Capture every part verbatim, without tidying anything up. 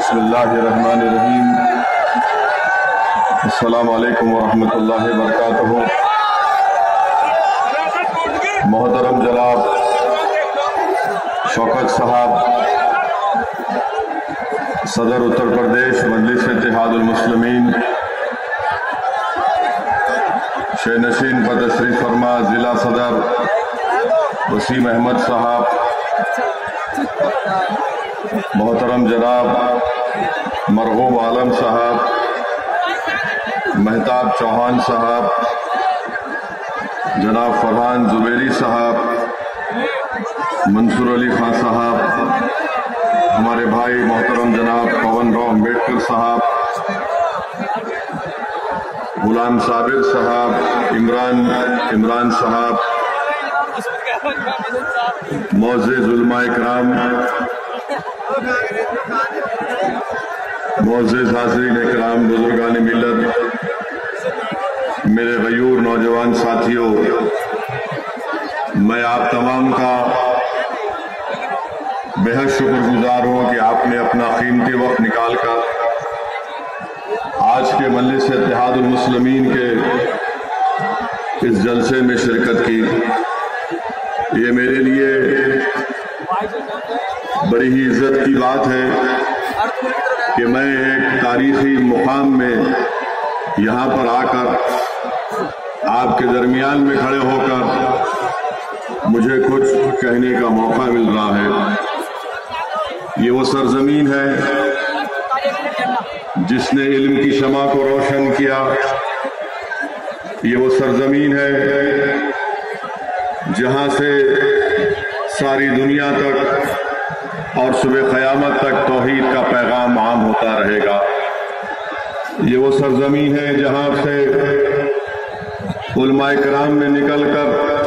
بسم اللہ الرحمن الرحیم۔ السلام علیکم ورحمۃ اللہ وبرکاتہ۔ محترم جناب شوکت صاحب صدر اتر پردیش مجلس اتحاد المسلمین، شہ نشین پر تشریف فرما ضلع صدر وسیم احمد صاحب، محترم جناب مرغوب عالم صاحب، مہتاب چوہان صاحب، جناب فرحان زبیری صاحب، منصور علی خان صاحب، ہمارے بھائی محترم جناب پون راؤ امبیڈکر صاحب، غلام صابر صاحب، عمران عمران صاحب، معزز علماء اکرام، معزز حاضرین اکرام، بزرگان ملت، میرے غیور نوجوان ساتھیوں، میں آپ تمام کا بہت شکر گزار ہوں کہ آپ نے اپنا قیمتی وقت نکال کر آج کے مجلس اتحاد المسلمین کے اس جلسے میں شرکت کی۔ یہ میرے لیے بڑی ہی عزت کی بات ہے کہ میں ایک تاریخی مقام میں یہاں پر آ کر آپ کے درمیان میں کھڑے ہو کر مجھے کچھ کہنے کا موقع مل رہا ہے۔ یہ وہ سرزمین ہے جس نے علم کی شمع کو روشن کیا، یہ وہ سرزمین ہے جہاں سے ساری دنیا تک اور صبح قیامت تک توحید کا پیغام عام ہوتا رہے گا۔ یہ وہ سرزمین ہے جہاں سے علماء کرام نے نکل کر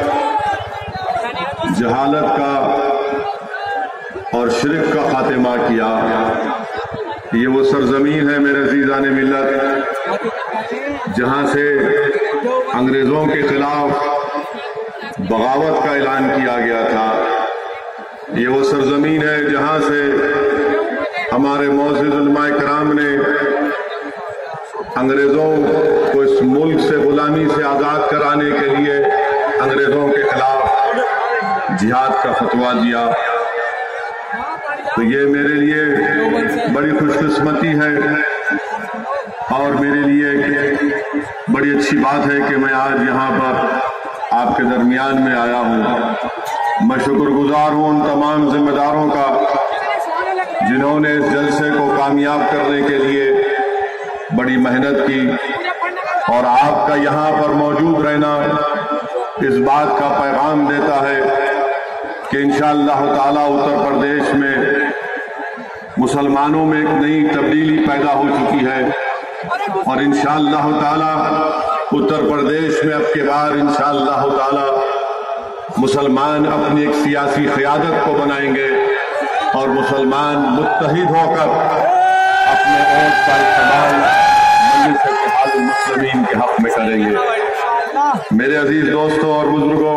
جہالت کا اور شرک کا خاتمہ کیا۔ یہ وہ سرزمین ہے میرے عزیزان ملت جہاں سے انگریزوں کے خلاف بغاوت کا اعلان کیا گیا تھا۔ یہ وہ سرزمین ہے جہاں سے ہمارے معزز علماء کرام نے انگریزوں کو اس ملک سے غلامی سے آزاد کرانے کے لیے انگریزوں کے خلاف جہاد کا فتویٰ دیا۔ تو یہ میرے لیے بڑی خوش قسمتی ہے اور میرے لیے بڑی اچھی بات ہے کہ میں آج یہاں پر آپ کے درمیان میں آیا ہوں۔ میں شکر گزار ہوں ان تمام ذمہ داروں کا جنہوں نے اس جلسے کو کامیاب کرنے کے لیے بڑی محنت کی، اور آپ کا یہاں پر موجود رہنا اس بات کا پیغام دیتا ہے کہ انشاءاللہ تعالی اتر پردیش میں مسلمانوں میں ایک نئی تبدیلی پیدا ہو چکی ہے، اور انشاءاللہ تعالی اتر پردیش میں اب کے بعد انشاءاللہ تعالی مسلمان اپنی ایک سیاسی قیادت کو بنائیں گے اور مسلمان متحد ہو کر اپنے ووٹ کا استعمال مجلس اتحاد المسلمین کے حق میں کریں گے۔ میرے عزیز دوستوں اور بزرگوں،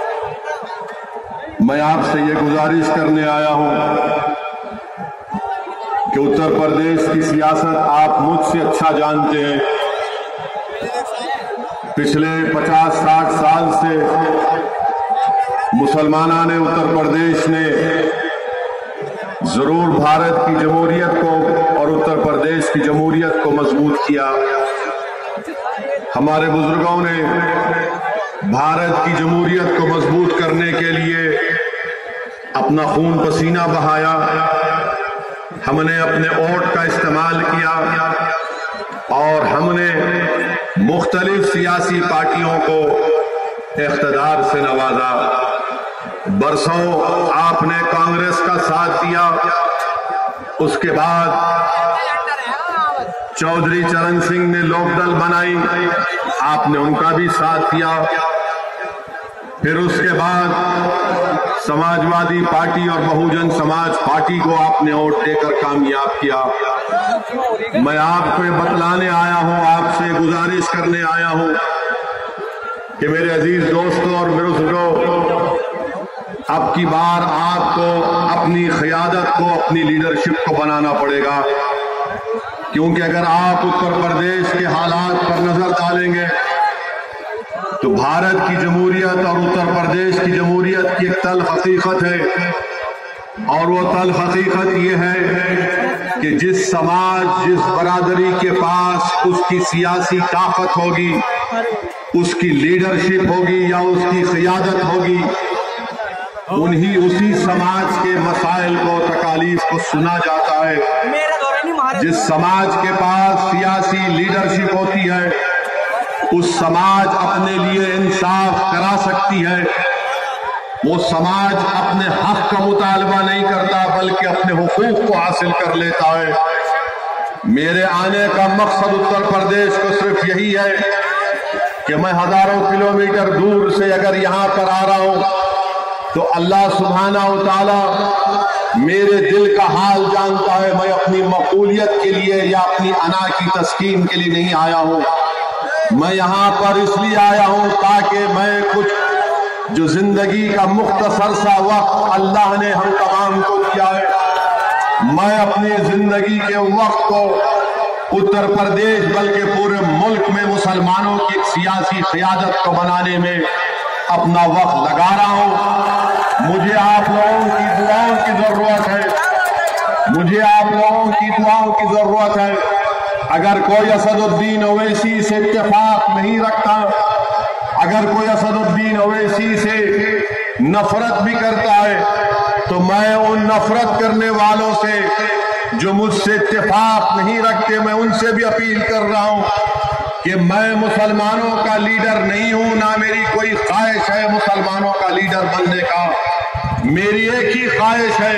میں آپ سے یہ گزارش کرنے آیا ہوں کہ اتر پردیش کی سیاست آپ مجھ سے اچھا جانتے ہیں۔ پچھلے پچاس ساٹھ سال سے مسلمانان اتر پردیش نے ضرور بھارت کی جمہوریت کو اور اتر پردیش کی جمہوریت کو مضبوط کیا۔ ہمارے بزرگوں نے بھارت کی جمہوریت کو مضبوط کرنے کے لیے اپنا خون پسینہ بہایا، ہم نے اپنے ووٹ کا استعمال کیا اور ہم نے مختلف سیاسی پارٹیوں کو اقتدار سے نوازا۔ برسوں آپ نے کانگریس کا ساتھ دیا، اس کے بعد چودھری چرن سنگھ نے لوک دل بنائی، آپ نے ان کا بھی ساتھ دیا۔ پھر اس کے بعد سماجوادی پارٹی اور بہوجن سماج پارٹی کو آپ نے ووٹ دے کر کامیاب کیا۔ میں آپ کو بتلانے آیا ہوں، آپ سے گزارش کرنے آیا ہوں کہ میرے عزیز دوستوں اور بزرگوں، اب کی بار آپ کو اپنی قیادت کو، اپنی لیڈرشپ کو بنانا پڑے گا، کیونکہ اگر آپ اتر پردیش کے حالات پر نظر ڈالیں گے تو بھارت کی جمہوریت اور اتر پردیش کی جمہوریت کی ایک تلخ حقیقت ہے، اور وہ تلخ حقیقت یہ ہے کہ جس سماج، جس برادری کے پاس اس کی سیاسی طاقت ہوگی، اس کی لیڈرشپ ہوگی یا اس کی قیادت ہوگی، انہی اسی سماج کے مسائل کو، تکالیف کو سنا جاتا ہے۔ جس سماج کے پاس سیاسی لیڈرشپ ہوتی ہے، اس سماج اپنے لیے انصاف کرا سکتی ہے، وہ سماج اپنے حق کا مطالبہ نہیں کرتا بلکہ اپنے حقوق کو حاصل کر لیتا ہے۔ میرے آنے کا مقصد اتر پردیش کو صرف یہی ہے کہ میں ہزاروں کلومیٹر دور سے اگر یہاں پر آ رہا ہوں تو اللہ سبحانہ و تعالی میرے دل کا حال جانتا ہے۔ میں اپنی مقبولیت کے لیے یا اپنی انا کی تسکین کے لیے نہیں آیا ہوں، میں یہاں پر اس لیے آیا ہوں تاکہ میں کچھ جو زندگی کا مختصر سا وقت اللہ نے ہم تمام کو دیا ہے، میں اپنی زندگی کے وقت کو اتر پردیش بلکہ پورے ملک میں مسلمانوں کی سیاسی قیادت کو بنانے میں اپنا وقت لگا رہا ہوں۔ مجھے آپ لوگوں کی دعاؤں کی ضرورت ہے، مجھے آپ لوگوں کی دعاؤں کی ضرورت ہے۔ اگر کوئی اسد الدین اویسی سے اتفاق نہیں رکھتا، اگر کوئی اسد الدین اویسی سے نفرت بھی کرتا ہے تو میں ان نفرت کرنے والوں سے جو مجھ سے اتفاق نہیں رکھتے، میں ان سے بھی اپیل کر رہا ہوں کہ میں مسلمانوں کا لیڈر نہیں ہوں، نہ میری کوئی خواہش ہے مسلمانوں کا لیڈر بننے کا۔ میری ایک ہی خواہش ہے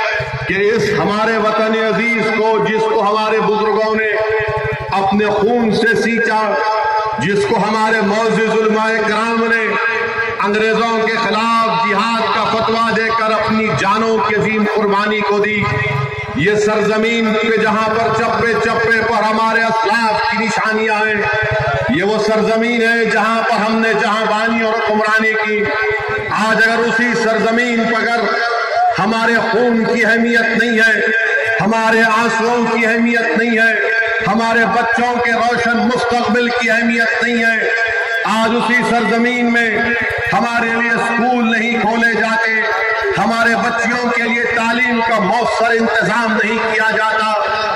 کہ اس ہمارے وطن عزیز کو، جس کو ہمارے بزرگوں نے اپنے خون سے سینچا، جس کو ہمارے معزز علماء کرام نے انگریزوں کے خلاف جہاد کا فتویٰ دے کر اپنی جانوں کی عظیم قربانی کو دی، یہ سرزمین پہ جہاں پر چپے چپے پر ہمارے اسلاف کی نشانیاں ہیں، یہ وہ سرزمین ہے جہاں پر ہم نے جہاں بانی اور حکمرانی کی۔ آج اگر اسی سرزمین پر اگر ہمارے خون کی اہمیت نہیں ہے، ہمارے آنسوؤں کی اہمیت نہیں ہے، ہمارے بچوں کے روشن مستقبل کی اہمیت نہیں ہے، آج اسی سرزمین میں ہمارے لیے اسکول نہیں کھولے جاتے، ہمارے بچیوں کے لیے تعلیم کا مؤثر انتظام نہیں کیا جاتا،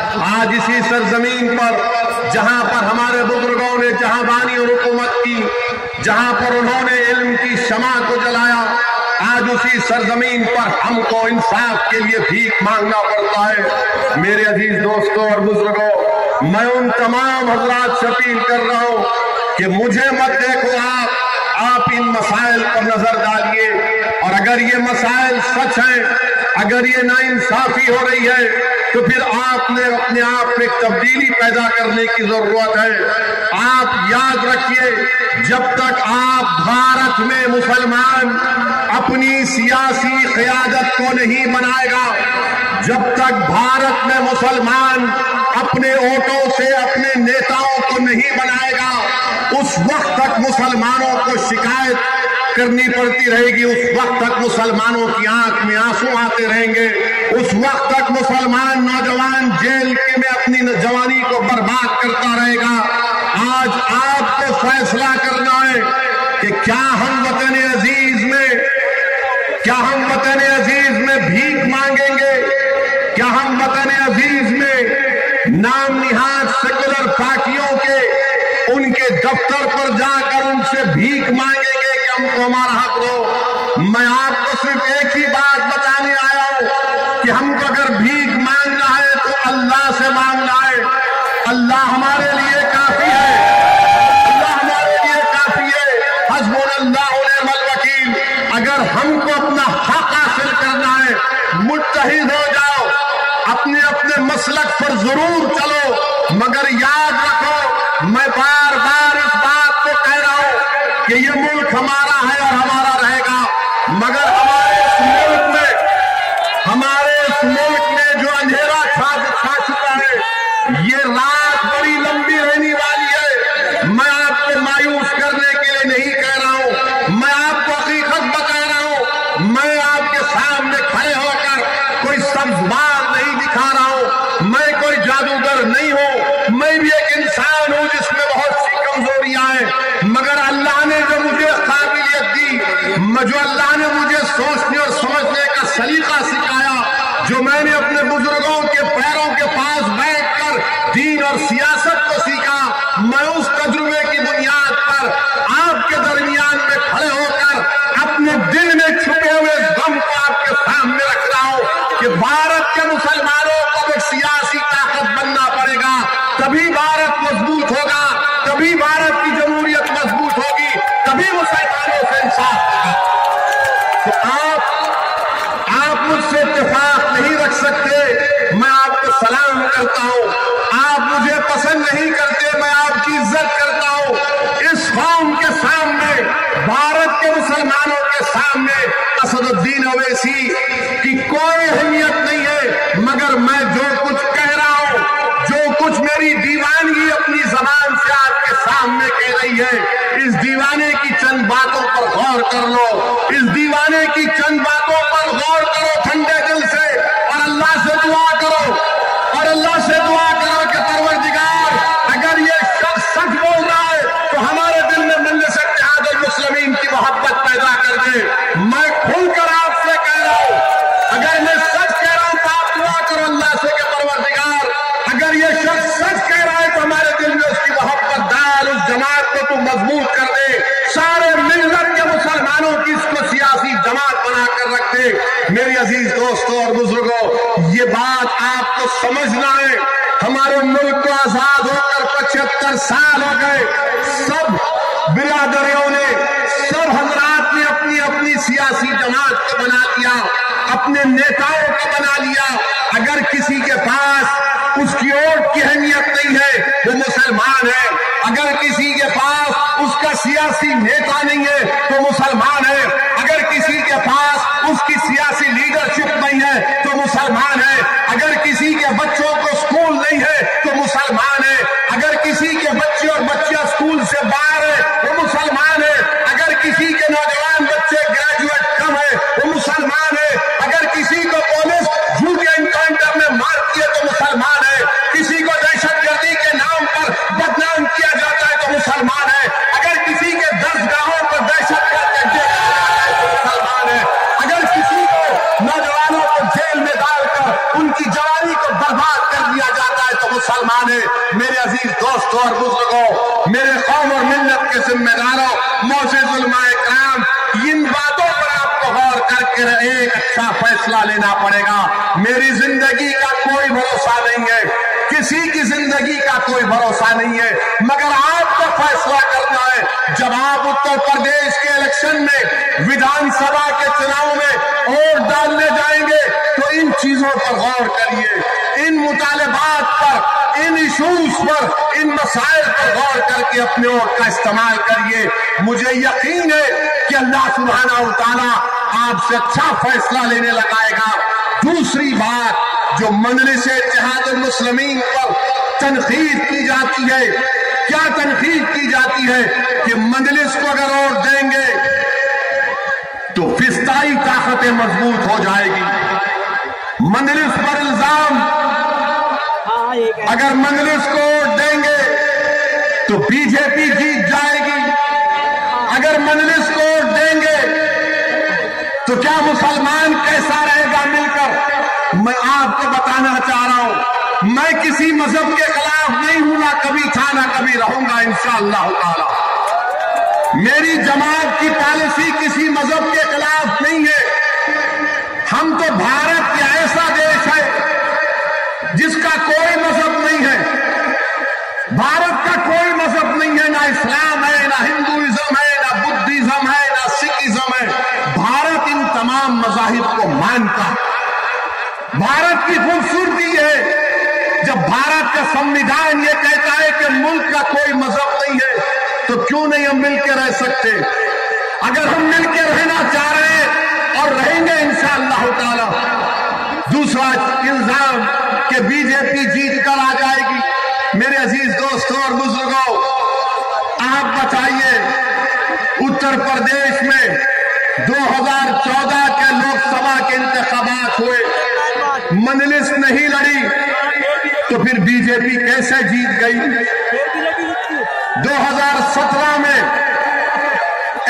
آج اسی سرزمین پر جہاں پر ہمارے بزرگوں نے جہاں بانی اور حکومت کی، جہاں پر انہوں نے علم کی شمع کو جلایا، آج اسی سرزمین پر ہم کو انصاف کے لیے بھیک مانگنا پڑتا ہے۔ میرے عزیز دوستوں اور بزرگوں، میں ان تمام حضرات سے اپیل کر رہا ہوں کہ مجھے مت دیکھو آپ آپ ان مسائل پر نظر ڈالیے، اور اگر یہ مسائل سچ ہیں، اگر یہ ناانصافی ہو رہی ہے تو پھر آپ نے اپنے آپ میں ایک تبدیلی پیدا کرنے کی ضرورت ہے۔ آپ یاد رکھیے، جب تک آپ بھارت میں مسلمان اپنی سیاسی قیادت کو نہیں بنائے گا، جب تک بھارت میں مسلمان اپنے ووٹوں سے اپنے نیتاؤں کو نہیں بنائے گا، اس وقت تک مسلمانوں کو شکایت کرنی پڑتی رہے گی، اس وقت تک مسلمانوں کی آنکھ میں آنسو آتے رہیں گے، اس وقت تک مسلمان نوجوان جیل کے میں اپنی جوانی کو برباد کرتا رہے گا۔ آج آپ کو فیصلہ کرنا ہے کہ کیا ہم وطن عزیز میں کیا ہم وطن عزیز میں بھیک مانگیں گے، کیا ہم وطن عزیز میں نام نہاد سیکولر پارٹیوں کے ان کے دفتر پر جا کر ان سے بھیک مانگیں گے کہ ہم کو ہمارا حق دو؟ میں آپ کو صرف ایک ہی بات بتانے آیا ہوں کہ ہم کو اگر بھیک مانگنا ہے تو اللہ سے مانگنا ہے، اللہ ہمارے لیے کافی ہے، اللہ ہمارے لیے کافی ہے، حسبنا اللہ ونعم الوکیل۔ اگر ہم کو اپنا حق حاصل کرنا ہے، متحد ہو جاؤ، اپنے اپنے مسلک پر ضرور چلو، مگر یاد رکھو، میں بار بار اس بات کو کہہ رہا ہوں کہ یہ ملک ہمارا ہے اور ہمارا رہے گا، مگر ہمارے اس ملک میں ہمارے اس ملک میں جو اندھیرا چھا چکا ہے، یہ رات بڑی لمبی رہنے والی ہے۔ میں آپ کو مایوس کرنے کے لیے نہیں کہہ رہا ہوں، میں آپ کو حقیقت بتا رہا ہوں، میں جو اللہ نے مجھے سوچنے اور سمجھنے کا سلیقہ سکھایا، جو میں نے اپنے بزرگوں کے پیروں کے پاس بیٹھ کر دین اور سیاست کو سیکھا، میں اس تجربے کی بنیاد پر آپ کے درمیان میں کھڑے ہو کر اپنے دل میں چھپے ہوئے غم کو آپ کے سامنے رکھ رہا ہوں کہ بھارت کے مسلمانوں کو ایک سیاسی طاقت بننا پڑے گا، تبھی بھارت مضبوط ہوگا، تبھی بھارت کی جمہوریت مضبوط ہوگی، تبھی مسلمانوں سے انصاف ہوگا۔ تو آپ آپ مجھ سے اتفاق نہیں رکھ سکتے، میں آپ کو سلام کرتا ہوں، آپ مجھے پسند نہیں کرتے، میں آپ کی عزت کرتا ہوں۔ اس قوم کے سامنے، بھارت کے مسلمانوں کے سامنے اسد الدین اویسی کی کوئی اہمیت نہیں ہے، مگر میں جو کچھ کہہ رہا ہوں، جو کچھ میری دیوانگی اپنی زبان سے آپ کے سامنے کہہ رہی ہے، اس دیوانے کی چند باتوں پر غور کر لو، اس دیوانے کی چند باتوں پر غور کرو ٹھنڈے دل سے، اور اللہ سے دعا کرو، اور اللہ سے دعا کرو کہ پروردگار اگر یہ شخص سچ بول رہا ہے تو ہمارے دل میں مجلس اتحاد المسلمین کی محبت پیدا کر دے۔ میں کھل کر آپ سے کہہ رہا ہوں، اگر میں سچ کہہ رہا ہوں تو آپ دعا کرو اللہ سے کہ پروردگار اگر یہ شخص سچ کہہ رہا ہے تو ہمارے دل میں اس کی محبت ڈال، اس جماعت کو تو مضبوط کر دے، سارے ملت کے مسلمانوں کی اس کو سیاسی جماعت بنا کر رکھ دے۔ میری عزیز دوستوں اور بزرگوں، یہ بات آپ کو سمجھنا ہے، ہمارے ملک کو آزاد ہو کر پچہتر سال ہو گئے، سب برادریوں نے، سب حضرات نے اپنی اپنی سیاسی جماعت کو بنا لیا، اپنے نیتاؤں کو بنا لیا۔ اگر کسی کے پاس اس کی ووٹ کی اہمیت نہیں ہے وہ مسلمان ہے، اگر کسی کے پاس اس کا سیاسی نیتا نہیں ہے تو مسلمان ہے، اگر کسی کے پاس اس کی سیاسی لیڈرشپ نہیں ہے تو مسلمان ہے، اگر کسی کے بچوں کو اسکول نہیں ہے تو مسلمان ہے، اگر کسی کے بچے اور بچیاں اسکول سے باہر ہے وہ مسلمان ہے، اگر کسی کے نوجوان بچے گریجویٹ کم ہے وہ مسلمان ہے، اگر کسی کو پولیس جھوٹے انکاؤنٹر میں مار دیے تو مسلمان ہے، کسی کو دہشت گردی کے نام پر بدنام کیا جاتا ہے تو مسلمان ہے، اگر کسی کے دس گاہوں پر دہشت گرد اڈے تو مسلمان ہے، اگر کسی کو نوجوانوں کو جیل میں ڈال کر ان کی جوانی کو برباد کر دیا جاتا ہے تو مسلمان ہے۔ میرے عزیز دوستوں اور بزرگوں، میرے قوم اور ملت کے ذمہ داروں، معزز علماء کرام، ان باتوں پر آپ کو غور کر کے ایک اچھا فیصلہ لینا پڑے گا۔ میری زندگی کا کوئی بھروسہ نہیں ہے، کسی کی زندگی کا کوئی بھروسہ نہیں ہے، مگر آپ کو فیصلہ کرنا ہے۔ جب آپ اتر پردیش کے الیکشن میں، ویدھان سبھا کے چناؤ میں ووٹ ڈالنے جائیں گے تو ان چیزوں پر غور کریے، ان مطالبات پر، ان ایشوز پر، ان مسائل پر غور کر کے اپنے ووٹ کا استعمال کریے۔ مجھے یقین ہے کہ اللہ سبحانہ و تعالیٰ آپ سے اچھا فیصلہ لینے لگائے گا۔ دوسری بات جو مجلس اتحاد المسلمین پر تنقید کی جاتی ہے، کیا تنقید کی جاتی ہے کہ مجلس کو اگر ووٹ دیں گے تو فضائی طاقتیں مضبوط ہو جائے گی۔ مجلس پر الزام، اگر مجلس کو ووٹ دیں گے تو بی جے پی جیت جائے گی، اگر مجلس کو ووٹ دیں گے تو کیا مسلمان کیسا رہے گا مل کر؟ میں آپ کو بتانا چاہ رہا ہوں، میں کسی مذہب کے خلاف نہیں ہوں، نہ کبھی تھا نہ کبھی رہوں گا انشاءاللہ تعالی۔ میری جماعت کی پالیسی کسی مذہب کے خلاف نہیں ہے۔ ہم تو بھارت کا ایسا دیش ہے جس کا کوئی مذہب نہیں ہے، بھارت کا کوئی مذہب نہیں ہے، نہ اسلام ہے، نہ ہندوازم ہے، نہ بدھزم ہے، نہ سکھزم ہے۔ بھارت ان تمام مذاہب کو مانتا ہے۔ بھارت کی خوبصورتی ہے جب بھارت کا سمویدھان یہ کہتا ہے کہ ملک کا کوئی مذہب نہیں ہے تو کیوں نہیں ہم مل کے رہ سکتے؟ اگر ہم مل کے رہنا چاہ رہے ہیں اور رہیں گے انشاءاللہ تعالی۔ دوسرا الزام کہ بی جے پی جیت کر آ جائے گی۔ میرے عزیز دوستوں اور بزرگوں، آپ بتائیے اتر پردیش میں دو ہزار چودہ کے لوک سبھا کے انتخابات ہوئے، مجلس نہیں لڑی تو پھر بی جے پی کیسے جیت گئی؟ دو ہزار سترہ میں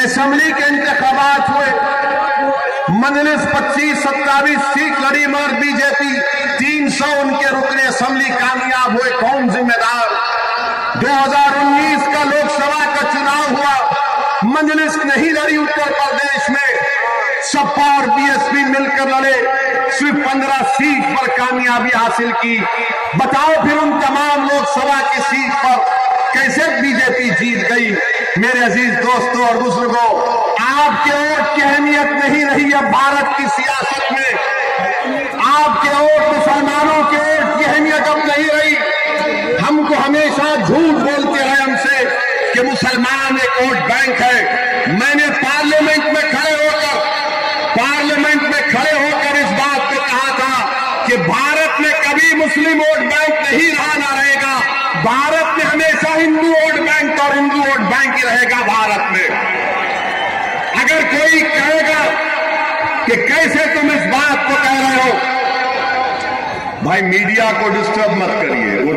اسمبلی کے انتخابات ہوئے، مجلس پچیس ستاویس سیٹ لڑی مگر بی جے پی تین سو ان کے رکن اسمبلی کامیاب ہوئے، کون ذمہ دار؟ دو ہزار انیس کا لوک سبھا کا چناؤ ہوا، مجلس نہیں لڑی اتر پردیش میں، سپا اور بی ایس پی مل کر لڑے، صرف پندرہ سیٹ پر کامیابی حاصل کی۔ بتاؤ پھر ان تمام لوک سبھا کی سیٹ پر کیسے بی جے پی جیت گئی؟ میرے عزیز دوستوں اور بزرگوں، آپ کے ووٹ کی اہمیت نہیں رہی اب بھارت کی سیاست میں، آپ کے ووٹ مسلمانوں کے ووٹ کی اہمیت اب نہیں رہی۔ ہم کو ہمیشہ جھوٹ بولتے رہے ہم سے کہ مسلمان ایک ووٹ بینک ہے۔ میں نے پارلیمنٹ میں کھڑے ہو کر پارلیمنٹ میں کھڑے ہو کر اس بات کو کہا تھا کہ بھارت میں کبھی مسلم ووٹ بینک نہیں رہا، نہ رہے گا۔ بھارت میں ہمیشہ ہندو ووٹ بینک اور ہندو ووٹ بینک ہی رہے گا بھارت میں۔ اگر کوئی کہے گا کہ کیسے تم اس بات کو کہہ رہے ہو، بھائی میڈیا کو ڈسٹرب مت کریے، وہ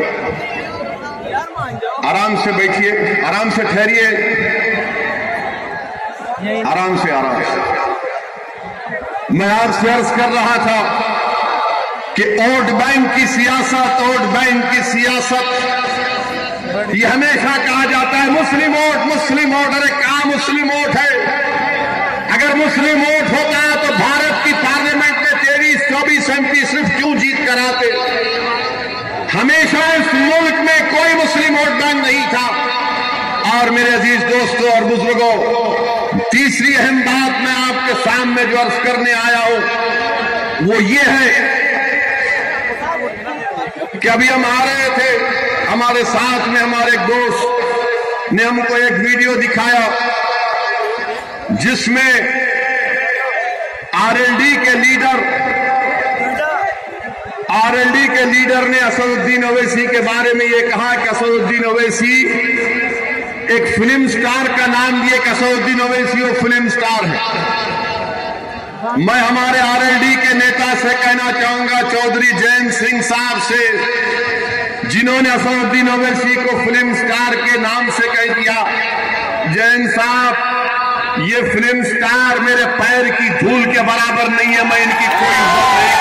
آرام سے بیٹھیے، آرام سے ٹھہریے، آرام سے آرام سے۔ میں آپ سے عرض کر رہا تھا کہ ووٹ بینک کی سیاست ووٹ بینک کی سیاست یہ ہمیشہ کہا جاتا ہے مسلم ووٹ مسلم ووٹ، ارے کہاں مسلم ووٹ ہے؟ اگر مسلم ووٹ ہوتا ہے تو بھارت کی پارلیمنٹ میں تیئیس چوبیس ایم پی صرف کیوں جیت کر آتے؟ ہمیشہ اس ملک میں کوئی مسلم ووٹ بینک نہیں تھا۔ اور میرے عزیز دوستوں اور بزرگوں، تیسری اہم بات میں آپ کے سامنے جو عرض کرنے آیا ہوں وہ یہ ہے کہ ابھی ہم آ رہے تھے، ہمارے ساتھ میں ہمارے ایک دوست نے ہم کو ایک ویڈیو دکھایا جس میں آر ایل ڈی کے لیڈر آر ایل ڈی کے لیڈر نے اسد الدین اویسی کے بارے میں یہ کہا کہ اسد الدین اویسی ایک فلم سٹار کا نام دیے کہ اسد الدین اویسی وہ فلم سٹار ہے۔ میں ہمارے آر ایل ڈی کے نیتا سے کہنا چاہوں گا، چودھری جین سنگھ صاحب سے، جنہوں نے اسد الدین اویسی کو فلم سٹار کے نام سے کہہ دیا، جین صاحب یہ فلم سٹار میرے پیر کی دھول کے برابر نہیں ہے، میں ان کی کوئی